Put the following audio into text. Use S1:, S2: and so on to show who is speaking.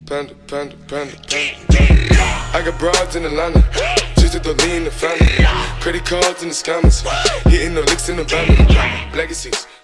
S1: Panda, panda, panda, panda. I got broads in Atlanta, just to lean in the family. Credit cards in the scammers, hitting the licks in the van. Legacies.